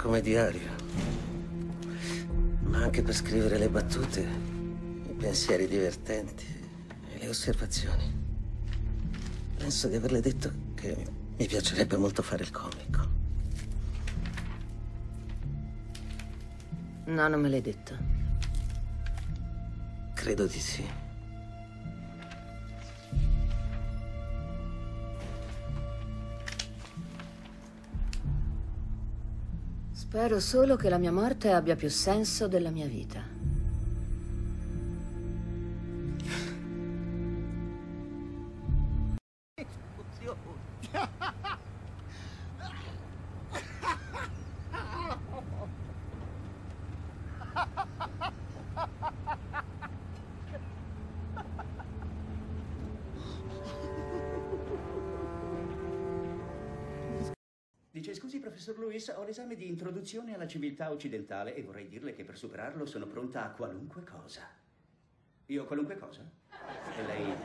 come diario, ma anche per scrivere le battute, i pensieri divertenti e le osservazioni. Penso di averle detto che mi piacerebbe molto fare il comico. No, non me l'hai detto. Credo di sì. Spero solo che la mia morte abbia più senso della mia vita. Dice, scusi, professor Lewis, ho l'esame di introduzione alla civiltà occidentale e vorrei dirle che per superarlo sono pronta a qualunque cosa. Io qualunque cosa? E lei...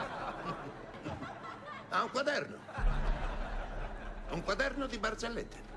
Ha un quaderno. Un quaderno di barzellette.